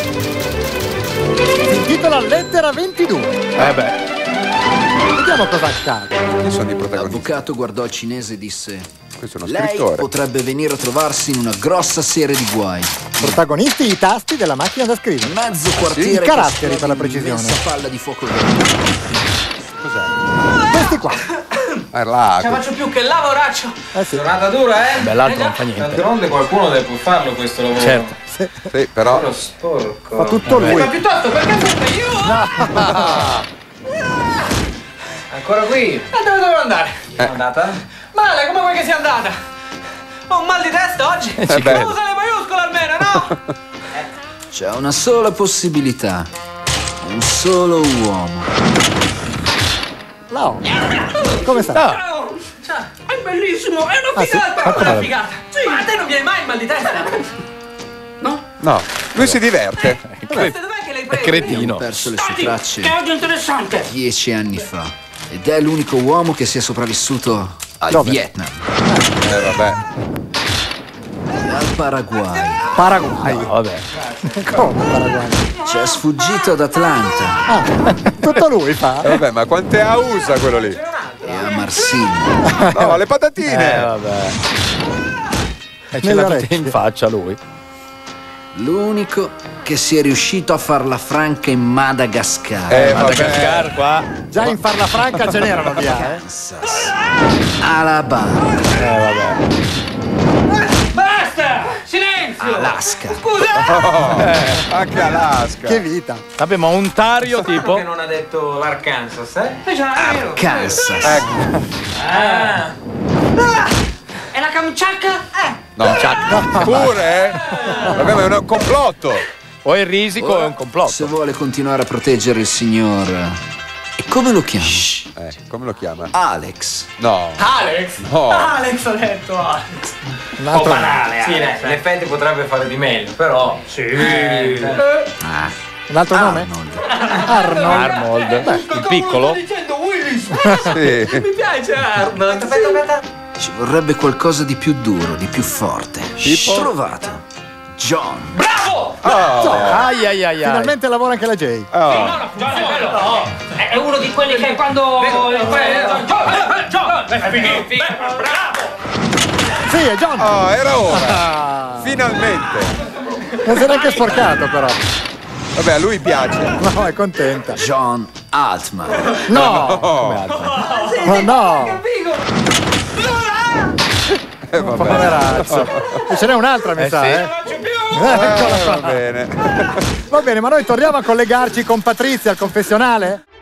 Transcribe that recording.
Si intitola Lettera 22. Vediamo cosa accade. Chi sono i protagonisti? L'avvocato guardò il cinese e disse: Questo è uno lei scrittore. potrebbe venire a trovarsi in una grossa serie di guai. Protagonisti i tasti della macchina da scrivere. Mezzo quartiere I che caratteri, esplode per la in precisione. un'immensa palla di fuoco verde. Cos'è? Questi qua. Ah, là. Ce la faccio più che lavoraccio. Sì. Giornata dura, eh? Beh, l'altro non fa niente. D'altronde qualcuno deve pur farlo questo lavoro. Certo. Sì, però. Lo sporco. Fa tutto lui. Ma piuttosto perché sempre io? Ancora qui? E dove devo andare? È andata? Male, come vuoi che sia andata? Ho un mal di testa oggi. beh. Usa le maiuscole almeno, no? C'è una sola possibilità. Un solo uomo. No. Come sta? Ciao. Ciao. È bellissimo, è una Ah, sì? figata. Ma È una come? figata. Ma a te non viene mai il mal di testa? No? No, lui si diverte. Queste dov'è che l'hai preso? Abbiamo Cretino. perso le sue tracce Che oggi interessante. 10 anni fa. Ed è l'unico uomo che sia sopravvissuto al Dove? Vietnam Vabbè. e al Paraguay. Paraguay. Vabbè. Come Paraguay? Ci è sfuggito ad Atlanta Ah, tutto lui fa. Vabbè, ma quante A usa quello lì? e a Marsiglia. No, le patatine. Vabbè. E ce Nelle l'ha tutte orecchie. in faccia lui. L'unico che sia riuscito a farla franca in Madagascar, Vabbè. Madagascar qua. Già in farla franca ce n'erano via, eh. Kansas, Alabama, Basta! Silenzio! Alaska. Scusa! Anche Alaska. Che vita. Vabbè, ma Ontario tipo. Che non ha detto l'Arkansas, eh? Già, io. Kansas. Ecco. Ah. E la Kamchatka? No, pure? Vabbè, ma è un complotto. O il risico è un Se complotto. vuole continuare a proteggere il signor... E come lo chiama? Come lo chiama? Alex. No. Alex? No. Alex ha detto Alex. Un altro Banale, sì, in effetti potrebbe fare di meglio, però... Sì. Ah, Un altro nome? Arnold. Arnold. Arnold. Il piccolo. Sto dicendo Willis. Sì. Mi piace Arnold. Aspetta. Ci vorrebbe qualcosa di più duro, di più forte. Tipo? Trovato. John. Bravo! Ai ai ai ai. Finalmente lavora anche la Jay. Oh. No, no, è uno di quelli che quando... Bravo! Sì, è John. Oh, era ora. Ah, Finalmente. non si è neanche sporcato però. Vabbè, a lui piace. No, è contenta. John Altman. No, Oh. ma no. Vabbè. Poverazzo. E ce n'è un'altra, mi sa, sì. eh. Eccola Va qua. bene. Va bene, ma noi torniamo a collegarci con Patrizia al confessionale?